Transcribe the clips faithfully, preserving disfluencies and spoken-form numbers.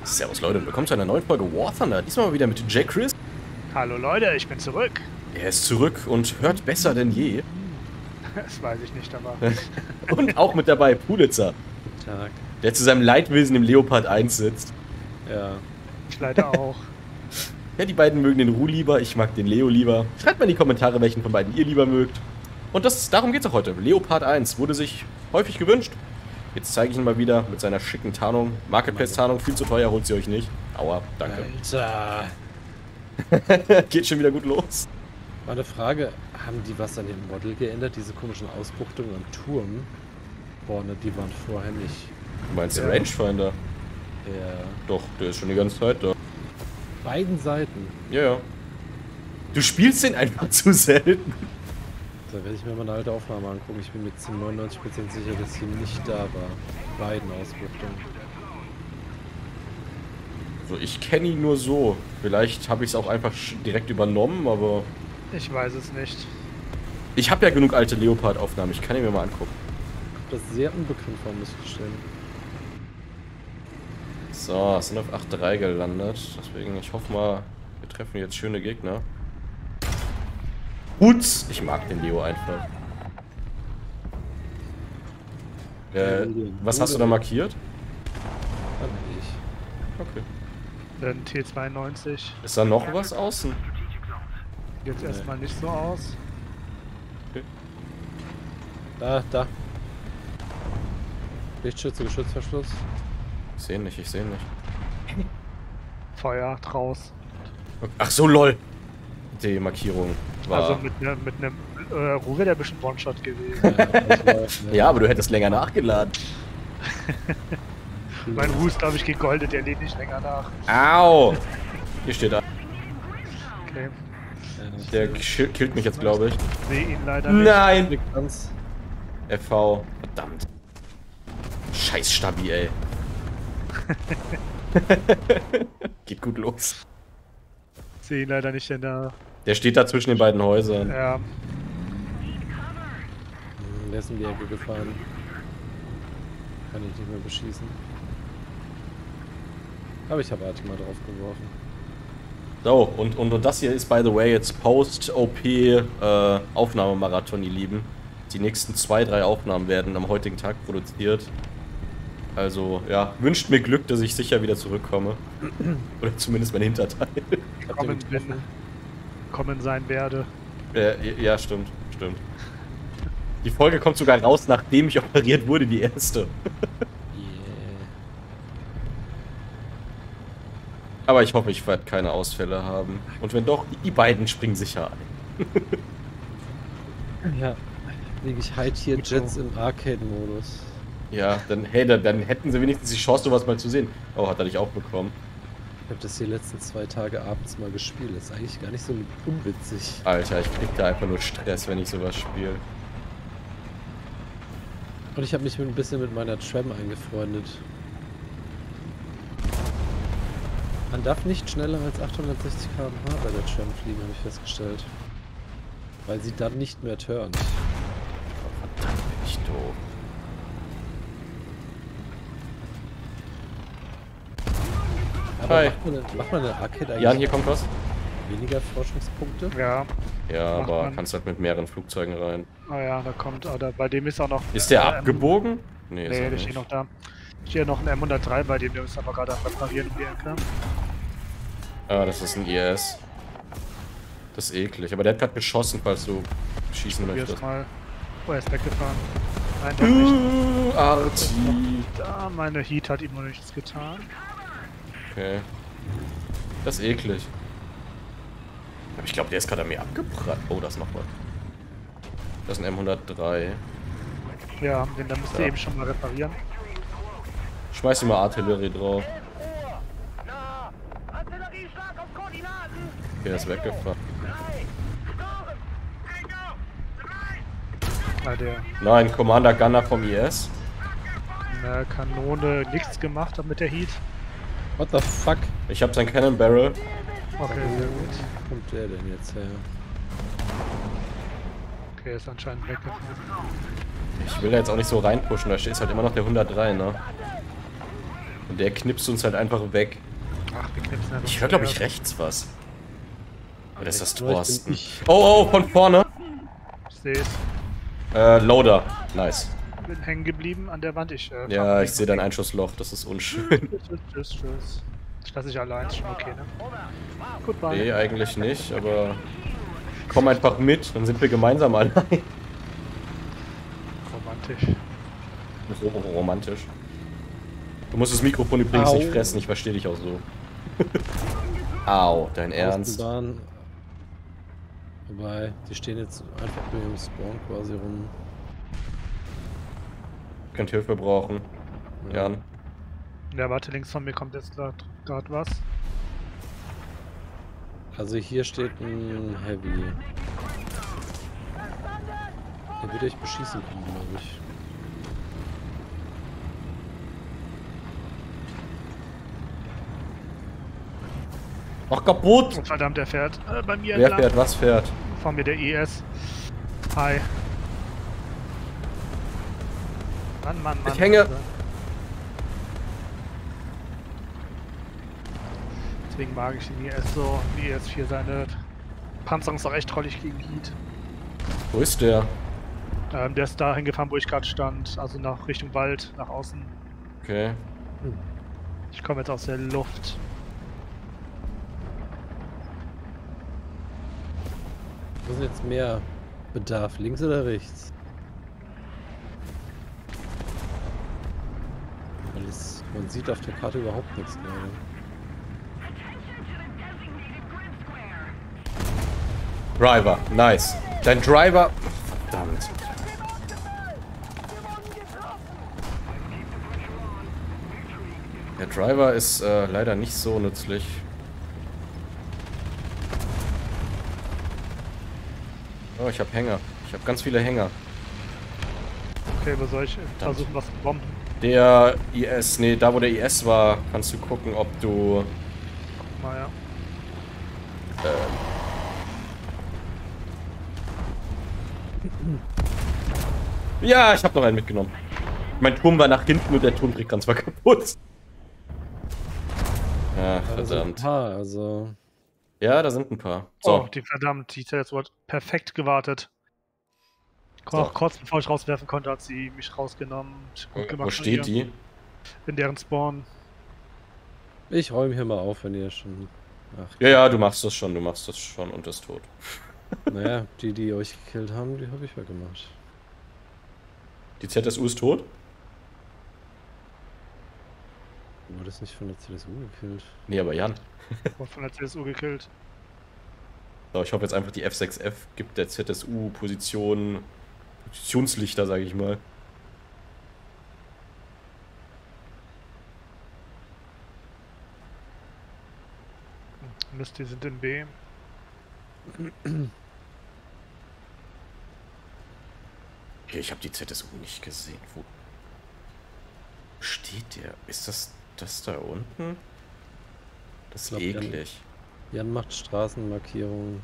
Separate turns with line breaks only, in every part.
Servus Leute und willkommen zu einer neuen Folge War Thunder. Diesmal mal wieder mit J. Chris.
Hallo Leute, ich bin zurück.
Er ist zurück und hört besser denn je.
Das weiß ich nicht, aber...
Und auch mit dabei Pulitzer.
Guten Tag.
Der zu seinem Leidwesen im Leopard eins sitzt.
Ja.
Ich leider auch.
Ja, die beiden mögen den Ru lieber, ich mag den Leo lieber. Schreibt mal in die Kommentare, welchen von beiden ihr lieber mögt. Und das, darum geht es auch heute. Leopard eins wurde sich häufig gewünscht. Jetzt zeige ich ihn mal wieder mit seiner schicken Tarnung. Marketplace-Tarnung, viel zu teuer, holt sie euch nicht. Aua, danke.
Alter.
Geht schon wieder gut los.
Mal eine Frage, haben die was an dem Model geändert? Diese komischen Ausbuchtungen am Turm vorne, die waren vorher nicht.
Du meinst
Ja.
den Rangefinder?
Ja.
Doch, der ist schon die ganze Zeit da.
Beiden Seiten.
Ja, ja. Du spielst den einfach zu selten.
Da werde ich mir mal eine alte Aufnahme angucken. Ich bin mir zu neunundneunzig Prozent sicher, dass sie nicht da war. Beiden Ausbuchtungen.
Also ich kenne ihn nur so. Vielleicht habe ich es auch einfach direkt übernommen, aber...
Ich weiß es nicht.
Ich habe ja genug alte Leopard-Aufnahmen, ich kann ihn mir mal angucken.
Das ist sehr unbekannt vor, muss ich gestehen.
So, sind auf acht drei gelandet. Deswegen, ich hoffe mal, wir treffen jetzt schöne Gegner. Gut, ich mag den Leo einfach. Äh, was hast du da markiert?
Kann ich.
Okay.
Dann T zweiundneunzig.
Ist da noch was außen?
Jetzt
Nee.
erstmal nicht so aus.
Da, da. Lichtschütze, Geschützverschluss.
Ich sehe ihn nicht, ich sehe ihn nicht.
Feuer draus.
Okay. Ach so, lol. Die Markierung war...
Also mit einem mit einem äh, Ruhe wäre der bestimmt One-Shot gewesen.
Ja, das läuft, ne?
Ja, aber du hättest länger nachgeladen.
Mein Ruhe ist, glaube ich, gegoldet, der lädt nicht länger nach.
Au! Hier steht er.
Okay.
Ja,
Der kill- killt mich jetzt, glaube ich.
Sehe ihn leider nicht.
Nein!
Ganz.
F V. Verdammt. Scheiß Stabi, ey. Geht gut los.
Sehe ihn leider nicht in der...
Der steht da zwischen den beiden Häusern.
Ja,
Hm, Der ist in die Ecke gefahren. Kann ich nicht mehr beschießen. Aber ich habe Atem mal drauf geworfen.
So, und, und, und das hier ist, by the way, jetzt Post-O P äh, Aufnahmemarathon, ihr Lieben. Die nächsten zwei, drei Aufnahmen werden am heutigen Tag produziert. Also, ja, wünscht mir Glück, dass ich sicher wieder zurückkomme. Oder zumindest mein Hinterteil.
kommen, bin, kommen sein werde.
äh, ja, stimmt, stimmt. Die Folge kommt sogar raus, nachdem ich operiert wurde, die erste.
Yeah.
Aber ich hoffe, ich werde keine Ausfälle haben. Und wenn doch, die beiden springen sicher ein.
Ja, liege ich halt hier Jets im Arcade-Modus.
Ja, dann, hey, dann, dann hätten sie wenigstens die Chance, sowas mal zu sehen. Oh, hat er dich auch bekommen.
Ich habe das die letzten zwei Tage abends mal gespielt. Das ist eigentlich gar nicht so unwitzig.
Alter, ich krieg da einfach nur Stress, wenn ich sowas spiele.
Und ich habe mich ein bisschen mit meiner Tram eingefreundet. Man darf nicht schneller als achthundertsechzig Kilometer pro Stunde bei der Tram fliegen, habe ich festgestellt. Weil sie dann nicht mehr turnt.
Oh, verdammt, bin ich doof.
Aber
Hi.
macht man, eine- macht man eine Arcade eigentlich
Jan, hier kommt was.
weniger Forschungspunkte?
Ja,
Ja,
Macht
aber
man.
kannst halt mit mehreren Flugzeugen rein.
ah ja, da kommt, oder bei dem ist auch noch...
Ist der
äh,
abgebogen? Nee, ist
Nee,
er
der steht
nicht.
noch da. Steht noch ein M hundertdrei bei dem, der ist aber gerade am Reparieren um die Ecke.
Ah, das ist ein I S. Das ist eklig. Aber der hat gerade geschossen, falls du schießen
Probier's
möchtest.
mal. Oh, er ist weggefahren. Nein, doch nicht.
Uh, Arti.
Da, meine Heat hat ihm noch nichts getan.
Okay. Das ist eklig. Aber ich glaube, der ist gerade an mir abgebrannt. Oh, das ist noch was. Das ist ein M hundertdrei.
Ja, den da müsst ihr
Ja.
eben schon mal reparieren.
Schmeiß ihm mal Artillerie drauf. Okay, er ist weggefahren.
Ah, der
Nein, Commander Gunner vom I S.
eine Kanone nichts gemacht hat mit der Heat.
What the fuck?
Ich habe sein Cannon Barrel.
Okay, sehr gut.
Wo kommt der denn jetzt her?
Okay, ist anscheinend weggefahren.
Ich will da jetzt auch nicht so reinpushen, da ist halt immer noch der hundertdrei, ne? Und der knipst uns halt einfach weg.
Ach, wir knipsen einfach.
Ich höre, glaube ich,
zuerst.
rechts was. Oder ist das
Nur ich bin
Thorsten?
ich.
Oh, oh, von vorne.
Ich sehe es.
Äh, Loader. Nice.
Bin hängen geblieben an der Wand. Ich, äh,
Ja, ich sehe dein Einschussloch. Das ist unschön.
Tschüss, tschüss, tschüss. Ich lasse dich allein, ist schon okay, ne? Goodbye.
Nee, eigentlich nicht, aber komm einfach mit, dann sind wir gemeinsam allein.
Romantisch.
So romantisch. Du musst das Mikrofon übrigens
Au.
nicht fressen, ich verstehe dich auch so. Au, dein Ernst?
Außenbahn. Wobei, die stehen jetzt einfach bei ihrem Spawn quasi rum.
Könnt Hilfe brauchen. Jan.
Ja, warte, links von mir kommt jetzt gerade was.
Also hier steht ein Heavy. Der würde ich beschießen können, glaube ich.
Ach, kaputt!
Oh, verdammt, der fährt äh, bei mir
Wer
entlang.
fährt, was fährt?
Vor mir der I S. Hi. Mann, Mann, Mann.
Ich hänge.
Deswegen mag ich den I S so. Die I S vier, seine Panzerung ist auch echt trollig gegen Heat.
Wo ist der?
Ähm, der ist dahin gefahren, wo ich gerade stand. Also nach Richtung Wald, nach außen.
Okay.
Ich komme jetzt aus der Luft.
Wo ist jetzt mehr Bedarf? Links oder rechts? Weil es, man sieht auf der Karte überhaupt nichts gerade.
Driver, nice. Dein Driver. Verdammt. Der Driver ist äh, leider nicht so nützlich. Oh, ich habe Hänger. Ich habe ganz viele Hänger.
Okay, wo soll ich versuchen, was zu bomben?
Der I S, nee, da wo der I S war, kannst du gucken, ob du...
Naja.
Ähm, ja, ich habe noch einen mitgenommen. Mein Turm war nach hinten und der Turmbrick war kaputt. Ja,
Also ein
verdammt.
paar, also.
Ja, da sind ein paar. So,
Oh, die verdammt, die Zelle wurde perfekt gewartet.
So.
Auch kurz bevor ich rauswerfen konnte, hat sie mich rausgenommen. Gut gemacht
wo
von
steht
ihr.
die?
In deren Spawn.
Ich räume hier mal auf, wenn ihr schon. Ach,
Ja, ja, du machst das schon, du machst das schon und ist tot.
naja, die, die euch gekillt haben, die habe ich weggemacht.
Die Z S U ist tot?
Wurde das nicht von der C S U gekillt?
Nee, aber Jan.
Wurde von der C S U gekillt.
So, ich hoffe jetzt einfach, die F sechs F gibt der Z S U Position, Positionslichter, sage ich mal.
Mist, die sind in B.
Okay, ich habe die Z S U nicht gesehen. Wo steht der? Ist das das da unten? Das ist
Ich glaub,
eklig.
Jan macht Straßenmarkierungen.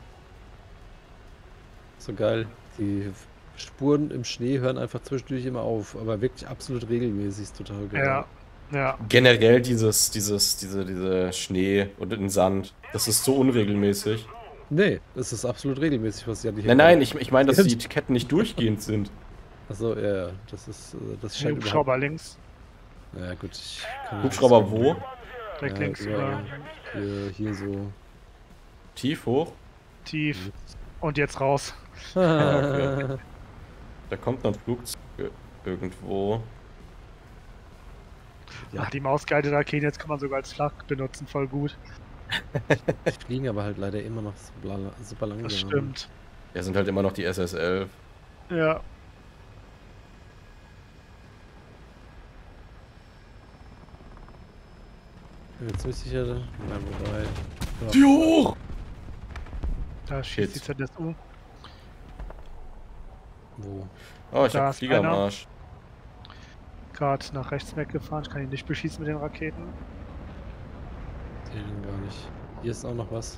So geil. Die Spuren im Schnee hören einfach zwischendurch immer auf, aber wirklich absolut regelmäßig. Ist total geil.
Ja, ja.
Generell dieses, dieses, diese, diese Schnee und den Sand, das ist so unregelmäßig.
Nee, es ist absolut regelmäßig, was Jan hier
Nein, nein, ich, ich meine, dass die Ketten nicht durchgehend sind.
Achso, ja, ja, das ist, äh, das
Hey,
scheint
Hubschrauber links.
Ja gut, ich kann
Hubschrauber wo?
Direkt
Ja,
links
über-
über.
Hier, hier so.
Tief hoch?
Tief. Und jetzt raus.
Ja, okay. Da kommt noch ein Flugzeug irgendwo.
Ja.
Ach, die Mausguided Raketen, jetzt kann man sogar als Flak benutzen, voll gut.
Die fliegen aber halt leider immer noch super, super langsam.
Das stimmt.
Ja, sind halt immer noch die S S elf.
Ja.
Ich bin mir ziemlich sicher, na, wobei. Ja.
Tür hoch!
Da schießt die
Shit.
Z S U.
Wo?
Oh, ich
Da
hab
ist
Flieger am
einer.
Arsch.
Gerade nach rechts weggefahren. Ich kann ihn nicht beschießen mit den Raketen.
Sehe den gar nicht. Hier ist auch noch was.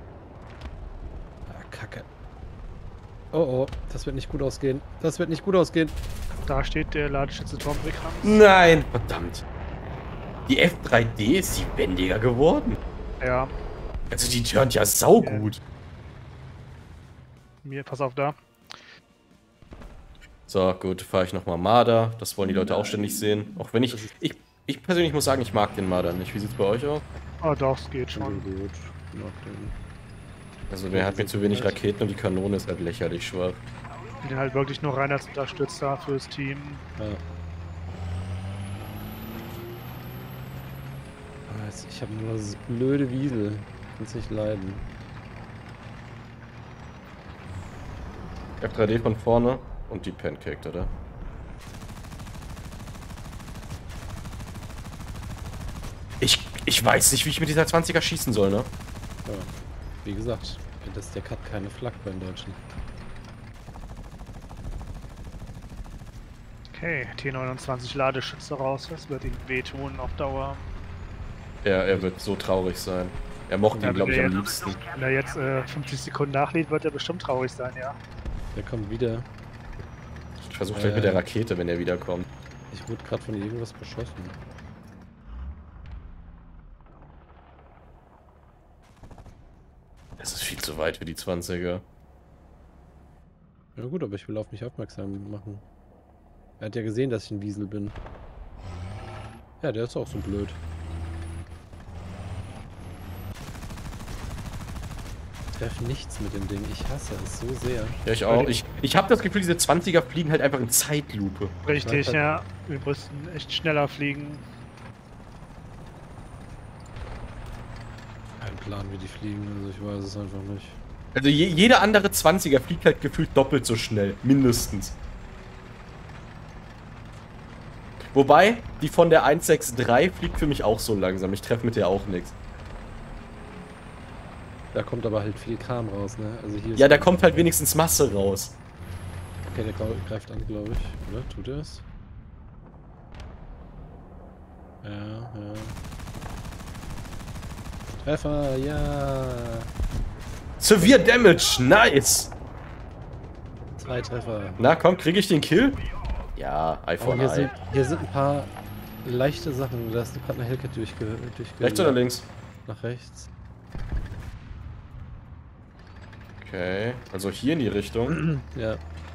Ah, Kacke. Oh oh, das wird nicht gut ausgehen. Das wird nicht gut ausgehen.
Da steht der Ladeschütze Turmbrick.
Nein! Verdammt. Die F drei D ist die wendiger geworden.
Ja.
Also die turnt ja saugut.
Mir, pass auf da.
So, gut, fahre ich nochmal Marder. Das wollen die Leute auch ständig sehen. Auch wenn ich, ich... Ich persönlich muss sagen, ich mag den Marder nicht. Wie sieht's bei euch aus?
Ah, doch, es geht schon.
Gut. Mag den.
Also der hat mir zu wenig Raketen und die Kanone ist halt lächerlich schwach.
Ich bin halt wirklich nur rein als Unterstützer fürs Team.
Ja. Ah, jetzt- Ich habe nur das blöde Wiesel. Kann's nicht leiden.
F drei D von vorne und die Pancake, oder? Ich, ich weiß nicht, wie ich mit dieser zwanziger schießen soll, ne?
Ja. Wie gesagt, das Deck hat keine Flak beim Deutschen.
Okay, T neunundzwanzig Ladeschütze raus. Das wird ihm wehtun auf Dauer.
Er, er wird so traurig sein. Er mochte
Ja,
ihn, glaube ich,
wenn
am
er-
liebsten.
Wenn er jetzt äh, fünfzig Sekunden nachlädt, wird er bestimmt traurig sein, ja.
Der kommt wieder.
Ich versuche gleich mit der Rakete, wenn er wiederkommt.
Ich wurde gerade von irgendwas beschossen.
Es ist viel zu weit für die zwanziger.
Ja gut, aber ich will auf mich aufmerksam machen. Er hat ja gesehen, dass ich ein Wiesel bin. Ja, der ist auch so blöd. Ich treffe nichts mit dem Ding. Ich hasse es so sehr.
Ja, ich auch. Ich, ich habe das Gefühl, diese zwanziger fliegen halt einfach in Zeitlupe.
Richtig,
halt-
ja. Wir müssen echt schneller fliegen.
Kein Plan, wie die fliegen. Also ich weiß es einfach nicht.
Also je, jeder andere zwanziger fliegt halt gefühlt doppelt so schnell. Mindestens. Wobei, die von der eins sechs drei fliegt für mich auch so langsam. Ich treffe mit der auch nichts.
Da kommt aber halt viel Kram raus, ne? Also hier ist
Ja, da kommt halt wenigstens Masse raus.
Okay, der grau- greift an, glaube ich. Oder? Tut er es? Ja, ja. Treffer, ja.
Severe Damage, nice.
Zwei Treffer.
Na komm, kriege ich den Kill? Ja,
Oh,
iPhone
hier,
Eye.
sind, hier sind ein paar leichte Sachen. Da hast du gerade eine Hellcat durchge... durchge
Rechts oder links?
Nach rechts.
Okay, also hier in die Richtung.
Ja.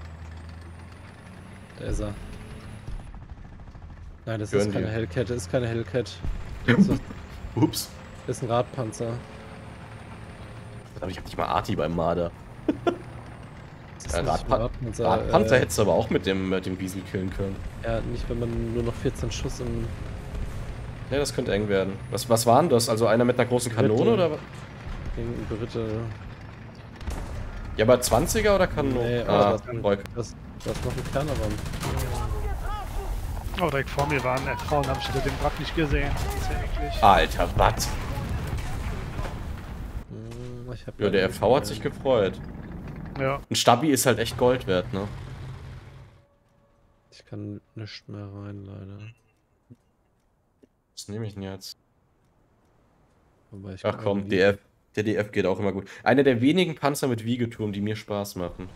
Da ist er. Nein, das
Hören
ist keine
wir.
Hellcat, das ist keine Hellcat. Das ist,
Ups.
das ist ein Radpanzer.
Aber ich hab nicht mal Arti beim Marder.
Das ist
Ja,
nicht ein
Radpa
Radpanzer.
Radpanzer
äh,
hättest du aber auch mit dem, mit dem Wiesel killen können.
Ja, nicht wenn man nur noch vierzehn Schuss im...
Ja, das könnte eng werden. Was, was waren das? Also einer mit einer großen Kanone
Bitte.
oder was?
gegen Beritte...
Ja, aber zwanziger oder Kanone?
Nee,
ah,
aber das,
Volk.
das, das ist noch ein Kerneran.
Oh, direkt vor mir waren äh, Frauen, habe ich hinter dem Wrack nicht gesehen. Das ist ja eklig.
Alter, was?
Hm, ich hab
Ja, der F V hat sich gefreut.
Ja.
Ein Stabi ist halt echt Gold wert, ne?
Ich kann nicht mehr rein, leider.
Was nehme ich denn jetzt?
Wobei ich
Ach
kann
komm,
irgendwie-
D F. Der D F geht auch immer gut. Einer der wenigen Panzer mit Wiegeturm, die mir Spaß machen.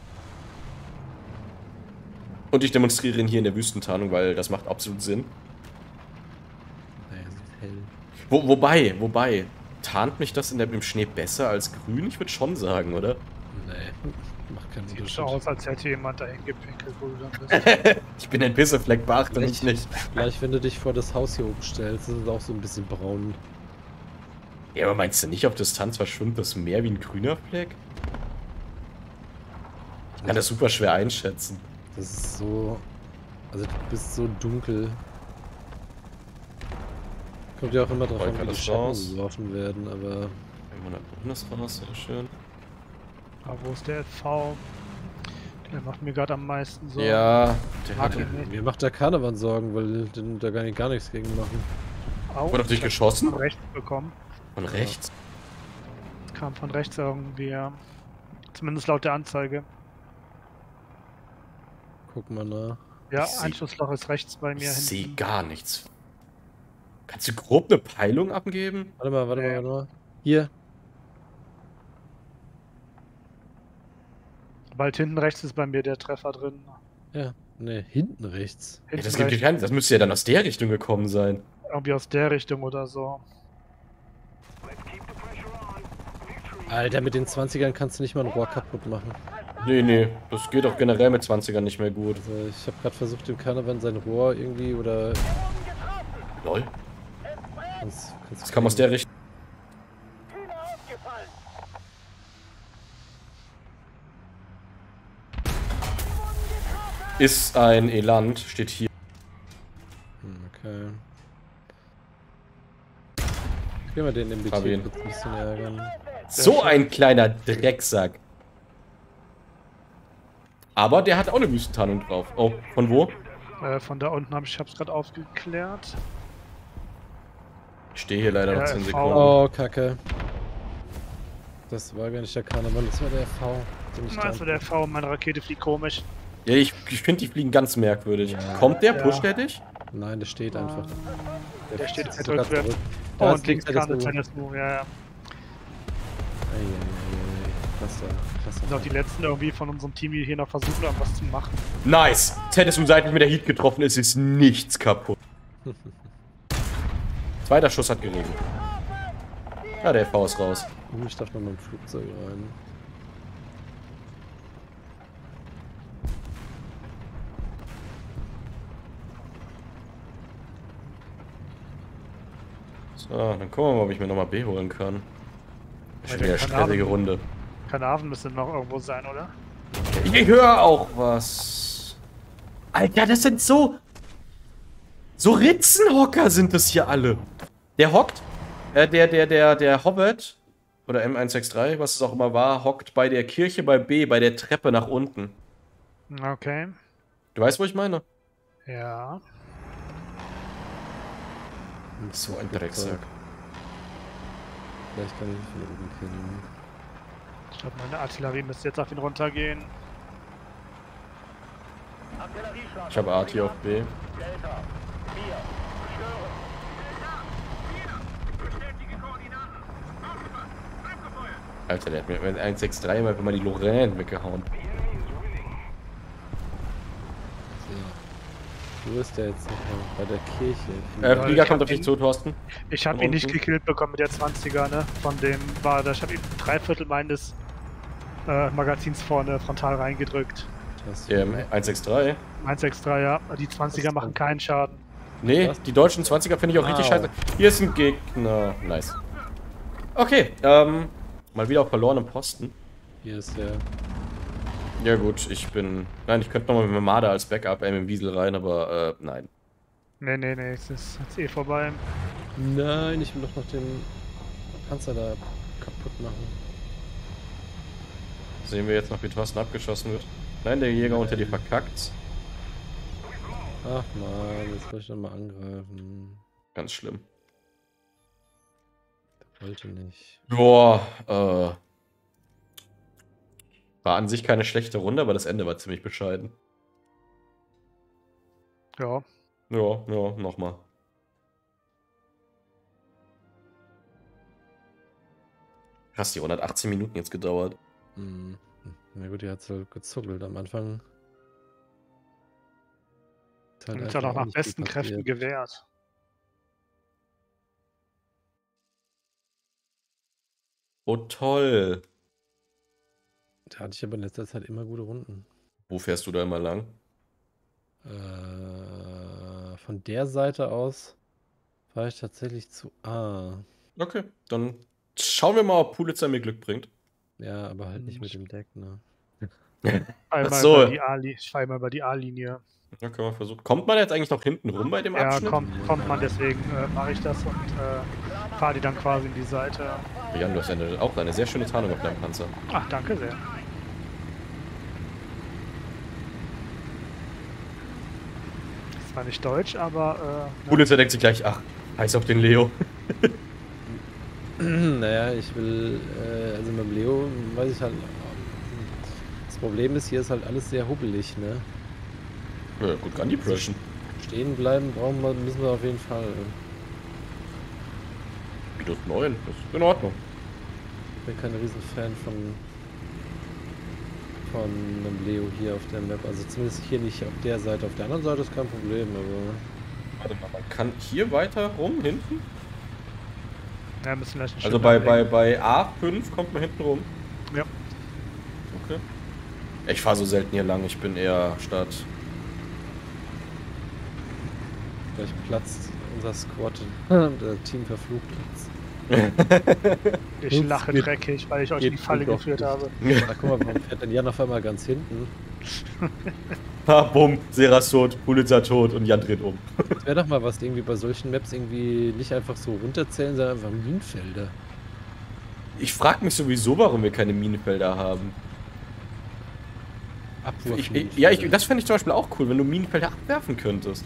Und ich demonstriere ihn hier in der Wüstentarnung, weil das macht absolut Sinn.
Naja, es ist hell.
Wo, wobei, wobei, tarnt mich das in der, im Schnee besser als grün? Ich würde schon sagen, oder?
Nee, macht keinen
Sieht
Unterschied.
so aus, als hätte jemand dahin gepinkelt, wo du dann bist.
Ich bin ein Pissefleck, beachte mich nicht.
Gleich, wenn du dich vor das Haus hier oben stellst, ist es auch so ein bisschen braun.
Ja, aber meinst du nicht, auf Distanz verschwimmt das mehr wie ein grüner Fleck? Ich kann das super schwer einschätzen.
Das ist so... Also du bist so dunkel. Kommt ja auch immer drauf
Wollt
an,
ihr
wie die
das
Schatten
raus?
geworfen werden, aber...
hundert Bonus raus, sehr schön.
Aber wo ist der F V? Der macht mir gerade am meisten so.
Ja, der
Mag
hat...
ihn nicht.
Mir macht der Karneval Sorgen, weil den da gar, nicht, gar nichts gegen machen.
Au,
Wurde auf dich
ich hab
geschossen?
Von rechts bekommen.
Von rechts?
Es kam von rechts irgendwie, ja. Zumindest laut der Anzeige.
Guck mal nach.
Ja,
Ich seh-
Einschussloch ist rechts bei
Ich
mir
sehe
hinten.
gar nichts. Kannst du grob eine Peilung abgeben?
Warte mal, warte mal,
Nee.
warte mal. Hier.
Bald hinten rechts ist bei mir der Treffer drin.
Ja. Ne, hinten rechts.
Ja,
Hinten
das, gibt
rechts.
keinen, das müsste ja dann aus der Richtung gekommen sein.
Irgendwie aus der Richtung oder so.
Alter, mit den zwanzigern kannst du nicht mal ein Rohr kaputt machen.
Nee, nee, das geht auch generell mit zwanzigern nicht mehr gut.
Also ich habe gerade versucht, dem Canavan sein Rohr irgendwie oder...
Lol.
Kannst, kannst
Das kam aus der Richtung. Ist ein Eland, steht hier.
Okay. Ich will mal den im
Hab ihn.
Betrieb kurz ein bisschen ärgern.
So ein kleiner Drecksack. Aber der hat auch eine Wüstentarnung drauf. Oh, von wo?
Äh, von da unten habe ich hab's gerade aufgeklärt.
Ich stehe hier leider noch
Ja,
zehn
V.
Sekunden.
Oh, Kacke. Das war gar nicht der Canavan, das war der V. Den ich
Also der V, meine Rakete fliegt komisch.
Ja, ich, ich finde die fliegen ganz merkwürdig.
Ja.
Kommt der?
Ja.
Pusht der dich?
Nein, der steht einfach.
Der steht
ist
er
sogar
drückt
zurück.
Oh,
Da
und
ist
links
die
kann eine
Z S U.
Z S U, ja, ja.
Eieiei. Klasse, klasse.
Sind auch die letzten irgendwie von unserem Team, die hier noch versuchen, irgendwas zu machen.
Nice! Z S U, seit mit der Heat getroffen ist, ist nichts kaputt. Zweiter Schuss hat geregnet. Ja, der V ist raus.
Uh, ich darf noch mal im Flugzeug rein.
So, dann gucken wir mal, ob ich mir nochmal B holen kann.
Weil
Schon
der
wieder stressige
Kanaven-
Runde.
Kanaven müssen noch irgendwo sein, oder?
Ich höre auch was. Alter, das sind so... So Ritzenhocker sind das hier alle. Der hockt, äh, der, der, der, der Hobbit, oder M eins sechs drei, was es auch immer war, hockt bei der Kirche bei B, bei der Treppe nach unten.
Okay.
Du weißt, wo ich meine?
Ja.
So ein Drecksack.
Vielleicht kann ich ihn von oben killen.
Ich glaube, meine Artillerie müsste jetzt auf ihn runtergehen.
Ich habe Arti auf B. Alter, der hat mir mit eins sechs drei mal mal die Lorraine weggehauen.
So. Wo ist der jetzt noch? Bei der Kirche.
Äh, Flieger
ich
kommt
hab
auf dich
ihn-
zu, Thorsten.
Ich habe
Von
ihn nicht
unten.
gekillt bekommen mit der zwanziger, ne? Von dem war das. Ich habe ihm drei Viertel meines äh, Magazins vorne frontal reingedrückt.
Das
Der eins sechs drei.
eins sechs drei, ja. Die zwanziger machen keinen Schaden.
Nee,
Was?
die deutschen zwanziger finde ich auch richtig
Au.
scheiße. Hier ist ein Gegner. Nice. Okay, ähm, mal wieder auf verlorenem Posten.
Hier ist der.
Ja gut, ich bin... Nein, ich könnte nochmal mit dem Marder als Backup äh, mit dem Wiesel rein, aber äh, nein.
Nee, nee, nee, es ist jetzt eh vorbei.
Nein, ich will doch noch den Panzer da kaputt machen.
Sehen wir jetzt noch, wie Thorsten abgeschossen wird. Nein, der Jäger unter dir verkackt.
Ach man, jetzt will ich noch mal angreifen.
Ganz schlimm.
Der wollte nicht.
Boah, äh... War an sich keine schlechte Runde, aber das Ende war ziemlich bescheiden.
Ja.
Ja, ja, nochmal. Krass, die hundertachtzehn Minuten jetzt gedauert.
Hm. Na gut, die hat so gezuckelt am Anfang. Ist halt
Und ist ja
einfach
noch nach
nicht viel
besten Kräften
passiert.
gewehrt.
Oh toll.
Da hatte ich aber in letzter Zeit immer gute Runden.
Wo fährst du da immer lang?
Äh, von der Seite aus fahre ich tatsächlich zu A.
Okay, dann schauen wir mal, ob Pulitzer mir Glück bringt.
Ja, aber halt nicht mit dem Deck, ne?
Einmal
so.
über die A-Linie. Ich fahre einmal über die A-Linie.
Ja, können wir versuchen. Kommt man jetzt eigentlich noch hinten rum bei dem
Ja,
Abschnitt?
kommt, kommt man, deswegen äh, mache ich das und äh, fahre die dann quasi in die Seite.
Jan, du hast eine, auch eine sehr schöne Tarnung auf deinem Panzer.
Ach, danke sehr. Das war nicht deutsch, aber äh,
Pulitzer denkt sich gleich, ach, heiß auf den Leo.
Naja, ich will, äh, also mit dem Leo weiß ich halt, das Problem ist, hier ist halt alles sehr hubbelig, ne?
Ja, gut, kann die Depression.
Stehen bleiben brauchen wir, müssen wir auf jeden Fall.
Minus neun, das ist in Ordnung.
Ich bin kein Riesenfan von von einem Leo hier auf der Map, also zumindest hier nicht auf der Seite, auf der anderen Seite ist kein Problem, aber
Warte mal, man kann hier weiter rum, hinten?
Ja, müssen vielleicht ein
Also
Stück
bei,
weiter
bei,
weg.
bei A fünf kommt man hinten rum.
Ja.
Okay. Ich fahre so selten hier lang, ich bin eher Stadt.
Vielleicht platzt unser Squad und der Team verflucht uns.
Ich
Ups,
lache
geht-
dreckig, weil ich euch in die
geht
Falle
doch
geführt
nicht.
habe.
Na guck mal, warum fährt denn Jan auf einmal ganz hinten?
Ha, bumm, Seras tot, Pulitzer tot und Jan dreht um.
Das wäre doch mal was, irgendwie bei solchen Maps irgendwie nicht einfach so runterzählen, sondern einfach Minenfelder.
Ich frage mich sowieso, warum wir keine Minenfelder haben.
Abwurf.
Ich, ich, ja, ich, das fände ich zum Beispiel auch cool, wenn du Minenfelder abwerfen könntest.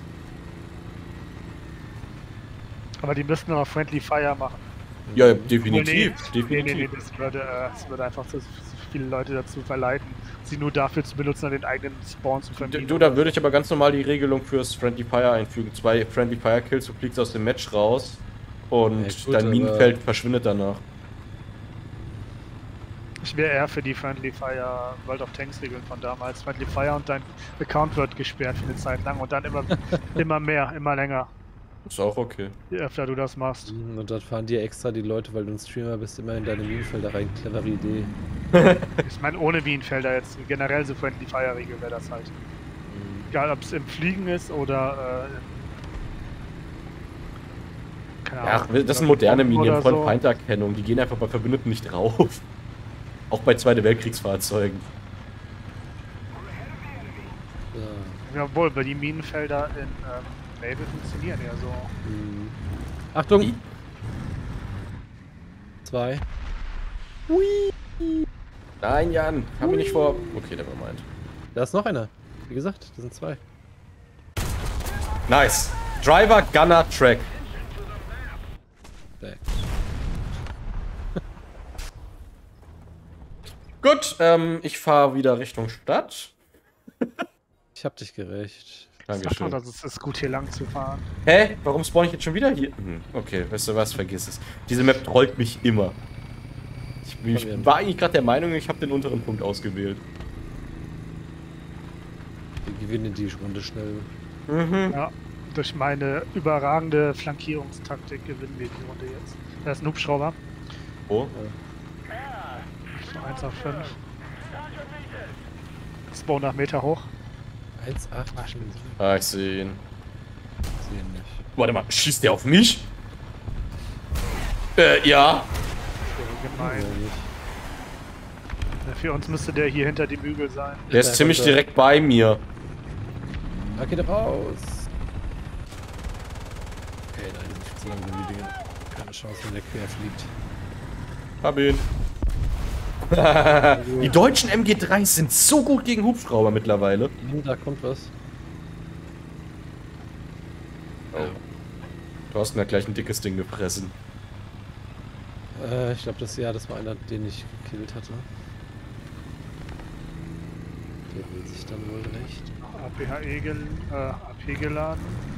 Aber die müssten aber Friendly Fire machen.
Ja,
Nee,
definitiv,
nee,
definitiv.
nee, nee, das würde, äh, das würde einfach zu, zu viele Leute dazu verleiten, sie nur dafür zu benutzen, an den eigenen Spawn zu
Du,
vermieten.
du, da würde ich aber ganz normal die Regelung fürs Friendly Fire einfügen. Zwei Friendly Fire Kills, du fliegst aus dem Match raus und
Ja, gut,
dein
aber-
Minenfeld verschwindet danach.
Ich wäre eher für die Friendly Fire World of Tanks Regeln von damals. Friendly Fire und dein Account wird gesperrt für eine Zeit lang und dann immer, immer mehr, immer länger,
Ist auch okay.
je öfter du das machst.
Mhm, und dann fahren dir extra die Leute, weil du ein Streamer bist, immer in deine Minenfelder rein. Clevere Idee.
Ich meine, ohne Bienenfelder jetzt generell so Friendly Fire Regel wäre das halt.
Mhm.
Egal, ob es im Fliegen ist oder äh, keine
Ja,
Ahnung,
das sind moderne
Bomben
Minen
oder
von
so.
Feinderkennung. Die gehen einfach bei Verbündeten nicht drauf. Auch bei Zweite Weltkriegsfahrzeugen.
So.
Ja, obwohl, weil die Minenfelder in ähm, Naval funktionieren ja so.
Mhm. Achtung!
I-
Zwei.
Nein, Jan, hab mich nicht vor. Okay, der war meint.
Da ist noch einer. Wie gesagt, das sind zwei.
Nice. Driver, Gunner, Track.
Back.
Gut, ähm, ich fahre wieder Richtung Stadt.
Ich hab dich gerecht.
Sag doch,
Dankeschön.
das ist, ist gut hier lang zu fahren.
Hä? Warum spawn ich jetzt schon wieder hier? Hm, okay, weißt du was? Vergiss es. Diese Map trollt mich immer. Ich, ich war eigentlich gerade der Meinung, ich habe den unteren Punkt ausgewählt.
Wir gewinnen die Runde schnell.
Mhm.
Ja, durch meine überragende Flankierungstaktik gewinnen wir die Runde jetzt. Da ist ein Hubschrauber.
Oh.
So eins auf fünf. Spawn nach Meter hoch.
eins acht.
Ach, stimmt.
Ah, ich sehe ihn.
Sehen nicht.
Warte mal, schießt der auf mich? Äh, ja.
Das wäre gemein.
Ja, nicht.
Ja, für uns müsste der hier hinter dem Hügel sein.
Der ist
Ja,
ziemlich
runter.
direkt bei mir.
Ah, geht raus! Okay, nein, die sind viel zu langsam, die Dinge. Keine Chance, wenn der quer fliegt.
Hab ihn. Die deutschen M G dreis sind so gut gegen Hubschrauber mittlerweile.
Hm, da kommt was.
Oh. Du hast mir gleich ein dickes Ding gefressen.
Äh, ich glaube, das ja, das war einer, den ich gekillt hatte. Der will sich dann wohl recht.
A P H E gel äh, A P geladen.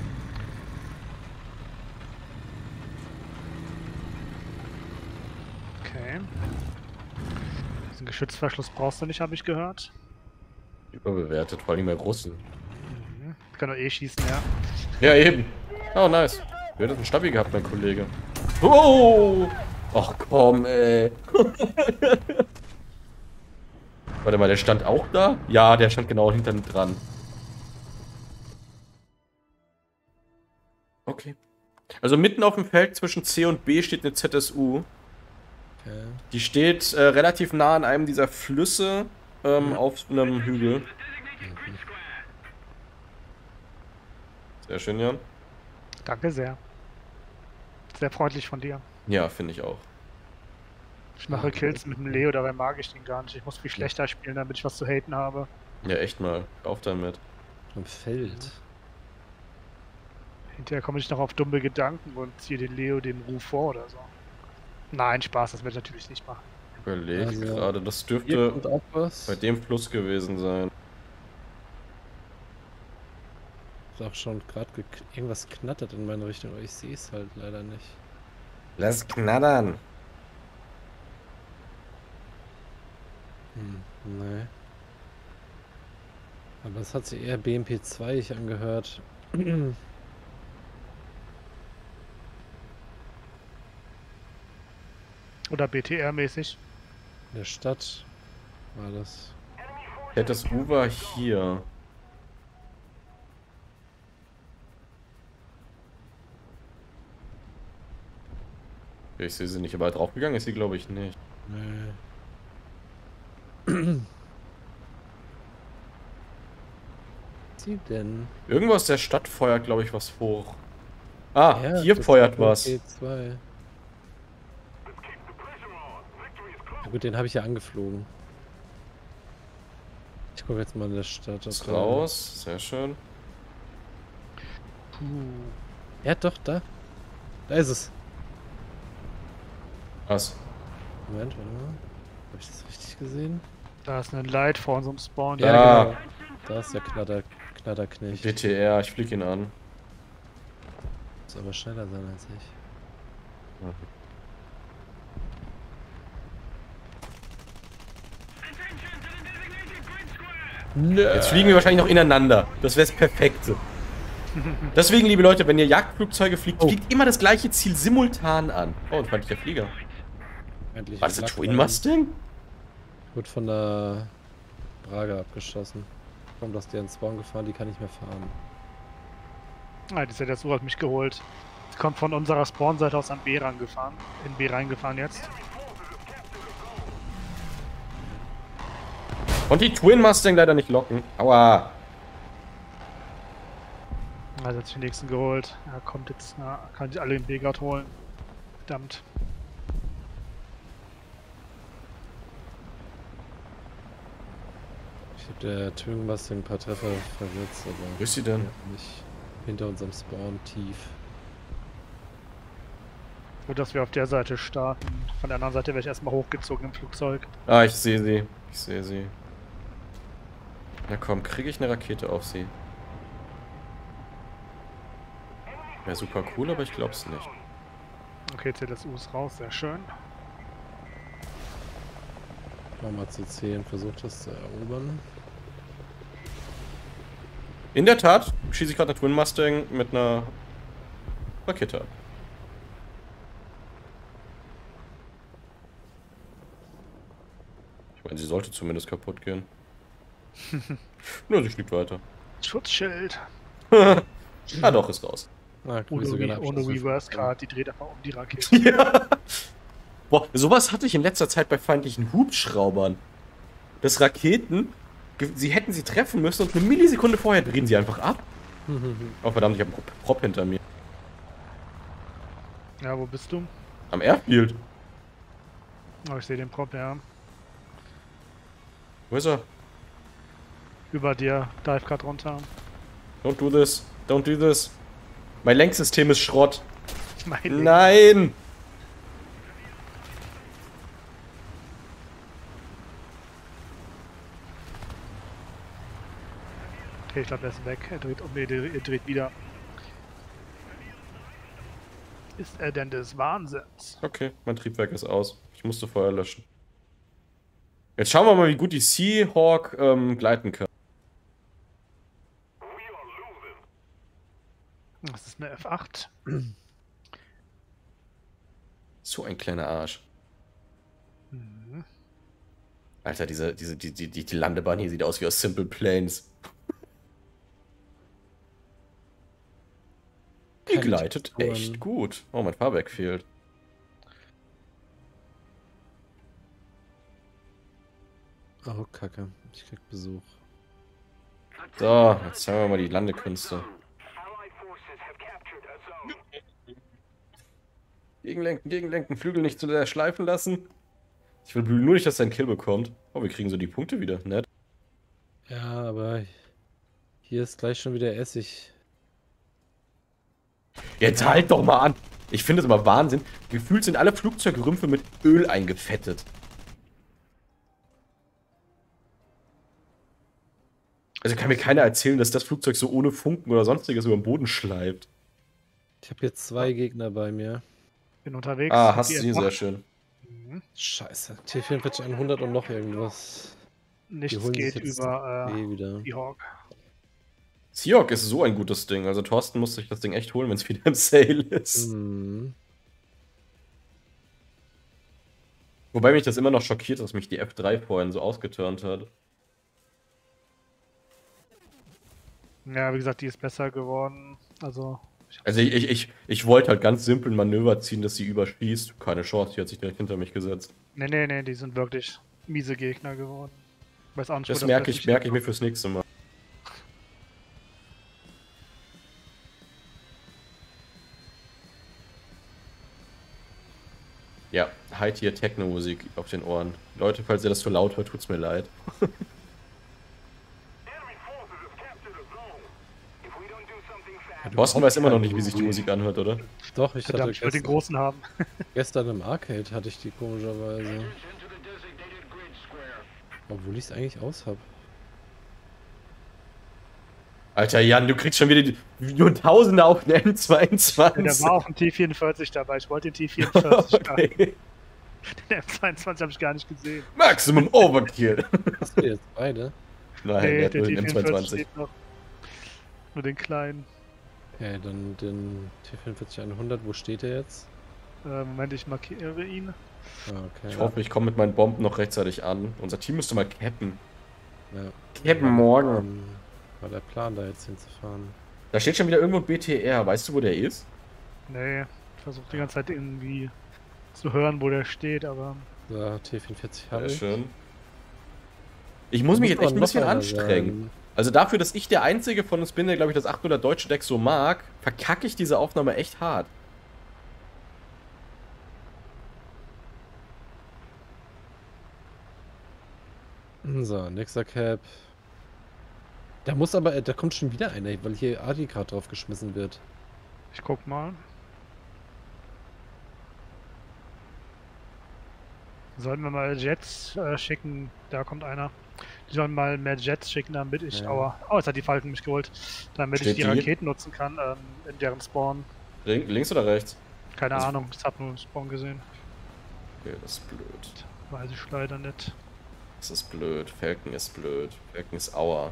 Okay. Diesen Geschützverschluss brauchst du nicht, habe ich gehört.
Überbewertet, vor allem bei Russen.
Mhm. Kann doch eh schießen, ja.
Ja, eben. Oh, nice. Du hättest einen Stabi gehabt, mein Kollege. Oh! Ach komm, ey. Warte mal, der stand auch da? Ja, der stand genau hinter dran. Okay. Also mitten auf dem Feld zwischen C und B steht eine Z S U.
Okay.
Die steht äh, relativ nah an einem dieser Flüsse ähm, auf einem Hügel. Sehr schön, Jan.
Danke sehr. Sehr freundlich von dir.
Ja, finde ich auch.
Ich mache Kills mit dem Leo, dabei mag ich den gar nicht. Ich muss viel schlechter spielen, damit ich was zu haten habe.
Ja, echt mal. Auf damit.
Am Feld.
Hinterher komme ich noch auf dumme Gedanken und ziehe den Leo dem Ruf vor oder so. Nein, Spaß, das werde ich natürlich nicht machen.
Überleg
Also,
gerade, das
Hier
dürfte
kommt auch was.
bei dem Fluss gewesen sein.
Ist auch schon gerade irgendwas knattert in meine Richtung, aber ich sehe es halt leider nicht.
Lass knattern.
Hm, nee. Aber es hat sich eher B M P zwei ich angehört.
Oder B T R-mäßig.
In der Stadt war das.
Ja, das U war hier. Ich sehe sie nicht, aber draufgegangen ist sie, glaube ich, nicht.
Nee. Was sie denn?
Irgendwo aus der Stadt feuert, glaube ich, was hoch. Ah,
Ja,
hier
das
feuert
ist nur
was.
G zwei. Ja gut, den habe ich ja angeflogen. Ich gucke jetzt mal in der Stadt.
Ist
ob da-
raus, sehr schön.
Puh.
Ja, doch, da. Da ist es.
Was?
Moment, warte mal. Habe ich das richtig gesehen?
Da ist ein Light vor unserem Spawn.
Ja.
Ja, genau. Da ist der Knatter, Knatterknecht.
D T R, ich flieg ihn an.
Muss aber schneller sein als ich. Nö.
Jetzt fliegen wir wahrscheinlich noch ineinander. Das wäre das Perfekte. Deswegen, liebe Leute, wenn ihr Jagdflugzeuge fliegt,
Oh.
fliegt immer das gleiche Ziel simultan an. Oh, ein feindlicher Flieger.
Endlich
War das ein
Lack
Twin
rein.
Mustang?
Wird von der Brage abgeschossen. Kommt aus deren Spawn gefahren, die kann nicht mehr fahren.
Ah, die Z S U hat mich geholt. Sie kommt von unserer Spawn-Seite aus an B rangefahren. In B reingefahren jetzt.
Und die Twin Mustang leider nicht locken. Aua.
Also hat sich den nächsten geholt. Er kommt jetzt, na, kann sich alle in B-Guard holen. Verdammt.
Ich habe der Twin Mustang ein paar Treffer versetzt, aber
Wo ist sie denn?
nicht hinter unserem Spawn tief.
Gut, dass wir auf der Seite starten. Von der anderen Seite wäre ich erstmal hochgezogen im Flugzeug.
Ah, ich sehe sie. Ich sehe sie. Na komm, kriege ich eine Rakete auf sie? Wäre super cool, aber ich glaub's nicht.
Okay, Z S U ist raus, sehr schön.
Nochmal zu zehn, versucht das zu erobern.
In der Tat schieße ich gerade eine Twin Mustang mit einer Rakete ab. Ich meine, sie sollte zumindest kaputt gehen. Nur sie fliegt weiter.
Schutzschild.
Ah doch, ist raus.
Ah,
Ohne,
sogar
Re
eine
ohne
Abschlusswürfel.
Reverse Card, die dreht einfach um die Rakete.
Ja. Boah, sowas hatte ich in letzter Zeit bei feindlichen Hubschraubern. Dass Raketen, ge- sie hätten sie treffen müssen und eine Millisekunde vorher drehen sie einfach ab. Oh verdammt, ich habe einen Prop- Prop hinter mir.
Ja, wo bist du?
Am Airfield.
Oh, ich sehe den Prop, ja.
Wo ist er?
Über dir, dive grad runter.
Don't do this. Don't do this. Mein Lenksystem ist Schrott.
Mein
Nein!
Okay, ich glaube, er ist weg. Er dreht um, nee, er er dreht wieder. Ist er denn des Wahnsinns?
Okay, mein Triebwerk ist aus. Ich musste Feuer löschen. Jetzt schauen wir mal, wie gut die Seahawk ähm, gleiten kann.
Das ist eine F acht.
So ein kleiner Arsch.
Mhm.
Alter, diese, diese, die, die, die Landebahn hier sieht aus wie aus Simple Planes. Die
Keine
gleitet
Texturen.
echt gut. Oh, mein Fahrwerk fehlt.
Oh, Kacke. Ich krieg Besuch.
So, jetzt zeigen wir mal die Landekünste. Gegenlenken, gegenlenken, Flügel nicht zu sehr schleifen lassen. Ich will nur nicht, dass er einen Kill bekommt. Oh, wir kriegen so die Punkte wieder. Nett.
Ja, aber hier ist gleich schon wieder Essig.
Jetzt halt doch mal an. Ich finde es immer Wahnsinn. Gefühlt sind alle Flugzeugrümpfe mit Öl eingefettet. Also kann mir keiner erzählen, dass das Flugzeug so ohne Funken oder sonstiges über den Boden schleift.
Ich habe jetzt zwei Gegner bei mir.
Bin unterwegs.
Ah, hast
Die
du sie,
F acht.
sehr schön.
Mhm.
Scheiße. T vierundvierzig hundert und noch irgendwas. Die
Nichts
holen sich
geht
jetzt
über äh,
eh wieder.
die Hawk.
Seahawk ist so ein gutes Ding. Also Thorsten muss sich das Ding echt holen, wenn es wieder im Sale ist.
Hm.
Wobei mich das immer noch schockiert, dass mich die F drei vorhin so ausgeturnt hat.
Ja, wie gesagt, die ist besser geworden. Also. Ich
Also ich, ich, ich, ich wollte halt ganz simpel ein Manöver ziehen, dass sie überschießt. Keine Chance, die hat sich direkt hinter mich gesetzt.
Nee, nee, nee, die sind wirklich miese Gegner geworden. Weiß auch nicht,
Das
wo
merke ich,
plötzlich
merke ich mir
herkommt.
fürs nächste Mal. Ja, High-Tier-Techno-Musik auf den Ohren. Leute, falls ihr das zu laut hört, tut's mir leid.
Ja, du
Thorsten
brauchst
weiß immer noch
keine
nicht, wie sich die Musik anhört, oder?
Doch, ich hatte
Verdammt, ich wollte den
gestern,
großen haben.
gestern im Arcade hatte ich die komischerweise. Obwohl ich es eigentlich aus habe.
Alter Jan, du kriegst schon wieder die, nur Tausende auf den M
Ja,
zweiundzwanzig.
da war auch ein T vierundvierzig dabei. Ich wollte den T vierundvierzig haben.
Okay.
Den M zweiundzwanzig habe ich gar nicht gesehen.
Maximum Overkill.
Hast du jetzt beide?
Nein,
Nee,
der hat
der
nur
T
den M
vierundvierzig
zweiundzwanzig.
steht noch. Nur den kleinen.
Okay, dann den T vierundvierzig hundert, wo steht der jetzt?
Äh, Moment, ich markiere ihn.
Ah, okay.
Ich hoffe, ich komme mit meinen Bomben noch rechtzeitig an. Unser Team müsste mal cappen.
Ja.
Cappen morgen.
Ähm, War der Plan, da jetzt hinzufahren?
Da steht schon wieder irgendwo ein B T R. Weißt du, wo der ist?
Nee, ich versuche die ganze Zeit irgendwie zu hören, wo der steht, aber.
So, T vierundvierzig habe
Sehr
ich.
schön. Ich muss mich jetzt echt ein bisschen anstrengen. Also dafür, dass ich der Einzige von uns bin, der, glaube ich, das achthundert deutsche Deck so mag, verkacke ich diese Aufnahme echt hart.
So, nächster Cap. Da muss aber, äh, da kommt schon wieder einer, weil hier Adi gerade drauf geschmissen wird.
Ich guck mal. Sollten wir mal Jets äh, schicken? Da kommt einer. Die sollen mal mehr Jets schicken, damit ich.
Ja.
Aua. Oh, jetzt hat die Falken mich geholt. Damit
Steht
ich die,
die?
Raketen nutzen kann ähm, in deren Spawn.
Link- Links oder rechts?
Keine
Das-
Ahnung, ich habe nur einen Spawn gesehen.
Okay, das ist blöd.
Weiß ich leider nicht.
Das ist blöd. Falcon ist blöd. Falcon ist Aua.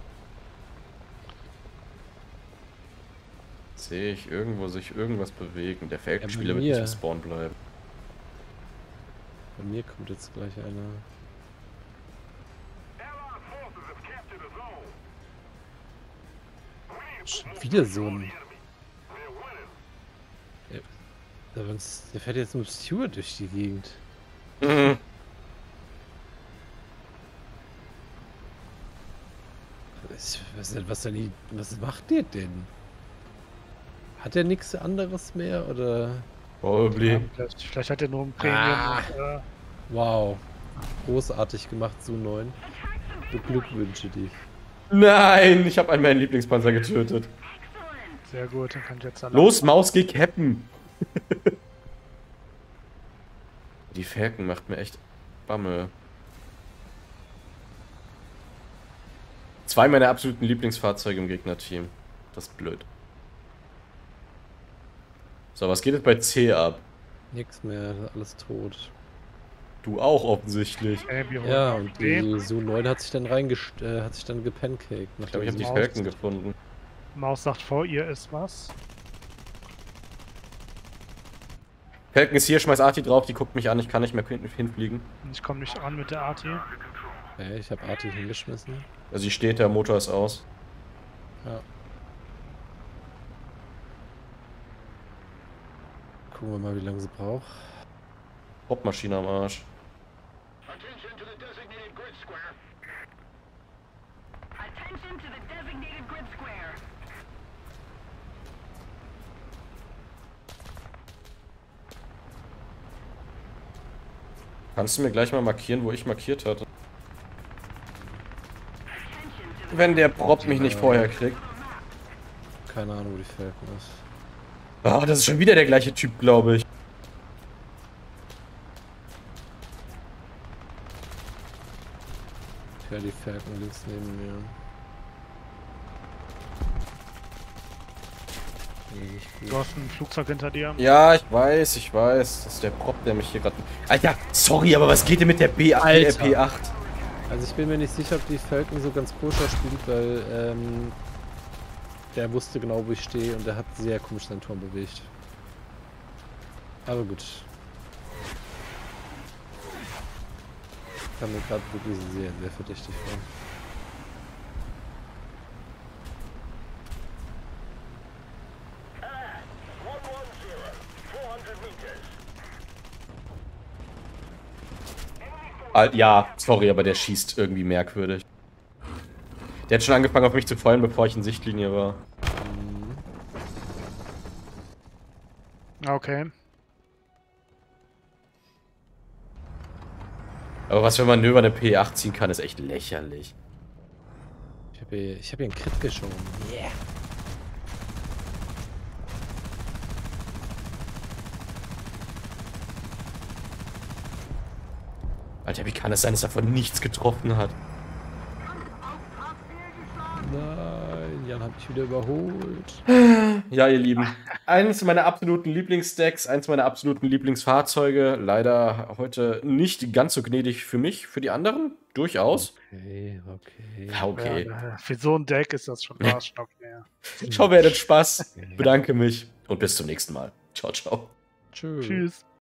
Sehe ich irgendwo sich irgendwas bewegen? Der Falcon-Spieler
Ja, bei
wird nicht
mir.
im Spawn bleiben.
Bei mir kommt jetzt gleich einer. Schon wieder so ein. Der, der, der fährt jetzt mit Stewart durch die Gegend.
Mhm.
Was, was, was, denn die, was macht der denn? Hat er nichts anderes mehr oder?
Probably.
Ja, vielleicht, vielleicht hat er nur ein Premium.
Ah.
Und, äh,
Wow. Großartig gemacht, Su neun. Beglückwünsche dich.
Nein, ich habe einen meiner Lieblingspanzer getötet.
sehr gut, dann kann ich jetzt allein.
Los, Maus, geh cappen. Die Falcon macht mir echt Bammel. Zwei meiner absoluten Lieblingsfahrzeuge im Gegnerteam. Das ist blöd. So, was geht jetzt bei C ab?
Nix mehr, alles tot.
Du auch offensichtlich.
Äh, wir
Ja,
holen
und
B.
die Su neun hat sich dann reingest äh, hat sich dann gepancaked.
Ich glaube, ich habe die
Maus.
Falcon gefunden.
Maus sagt, vor ihr ist was.
Falcon ist hier, schmeiß Arti drauf, die guckt mich an, ich kann nicht mehr hin- hinfliegen.
Und ich komme nicht an mit der Arti.
Okay, ich habe Arti hingeschmissen.
Also sie steht, der Motor ist aus.
Ja. Gucken wir mal, wie lange sie braucht.
Popmaschine am Arsch.
Attention to the designated grid square. Attention to the designated grid square.
Kannst du mir gleich mal markieren, wo ich markiert hatte? Wenn der Prop mich nicht vorher kriegt.
Keine Ahnung, wo die Falcon ist.
Ah, das ist schon wieder der gleiche Typ, glaube ich.
Ja, die Falcon links neben mir. Nee, nicht gut.
Du hast ein Flugzeug hinter dir.
Ja, ich weiß, ich weiß. Das ist der Prop, der mich hier gerade... Alter, sorry, aber was geht denn mit der B acht, der
Alter.
P acht?
Also ich bin mir nicht sicher, ob die Falcon so ganz koscher spielt, weil ähm, der wusste genau, wo ich stehe und der hat sehr komisch seinen Turm bewegt. Aber gut. Kam mir gerade wirklich sehr, sehr verdächtig vor.
Ah, ja, sorry, aber der schießt irgendwie merkwürdig. Der hat schon angefangen auf mich zu feuern, bevor ich in Sichtlinie war.
Okay.
Aber was für Manöver eine P acht ziehen kann, ist echt lächerlich.
Ich habe hier, ich hab hier einen Crit geschoben. Yeah.
Alter, wie kann es sein, dass er von nichts getroffen hat?
Nein, Jan hat mich wieder überholt.
Ja, ihr Lieben. Eines meiner absoluten Lieblingsdecks, eins meiner absoluten Lieblingsfahrzeuge. Leider heute nicht ganz so gnädig für mich, für die anderen. Durchaus.
Okay, okay.
Ja, okay.
Ja, für so ein Deck ist das schon fast schon okay. Ja.
Ciao, wer hattet Spaß. Bedanke mich und bis zum nächsten Mal. Ciao, ciao.
Tschüss.
Tschüss.